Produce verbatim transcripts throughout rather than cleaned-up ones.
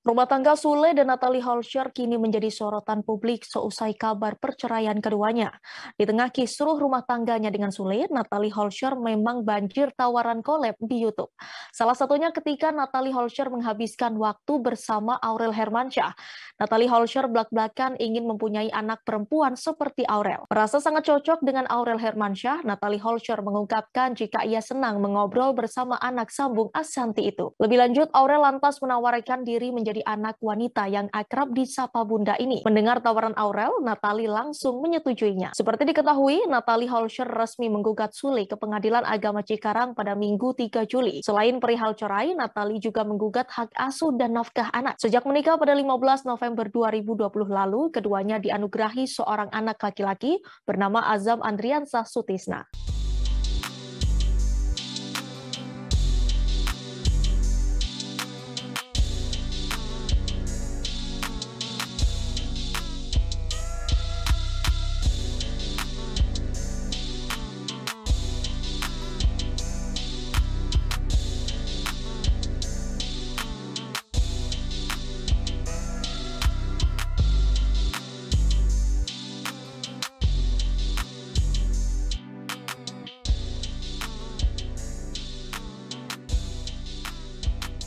Rumah tangga Sule dan Natalie Holscher kini menjadi sorotan publik seusai kabar perceraian keduanya. Di tengah kisruh rumah tangganya dengan Sule, Natalie Holscher memang banjir tawaran collab di YouTube. Salah satunya ketika Natalie Holscher menghabiskan waktu bersama Aurel Hermansyah. Natalie Holscher belak-belakan ingin mempunyai anak perempuan seperti Aurel. Merasa sangat cocok dengan Aurel Hermansyah, Natalie Holscher mengungkapkan jika ia senang mengobrol bersama anak sambung Ashanty itu. Lebih lanjut, Aurel lantas menawarkan diri menjadi anak wanita yang akrab disapa Bunda ini. Mendengar tawaran Aurel, Natalie langsung menyetujuinya. Seperti diketahui, Natalie Holscher resmi menggugat Sule ke Pengadilan Agama Cikarang pada Minggu tiga Juli. Selain perihal cerai, Natalie juga menggugat hak asuh dan nafkah anak. Sejak menikah pada lima belas November dua ribu dua puluh lalu, keduanya dianugerahi seorang anak laki-laki bernama Azam Andriansah Sutisna.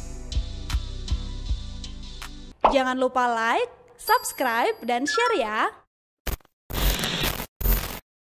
Jangan lupa like, subscribe, dan share ya!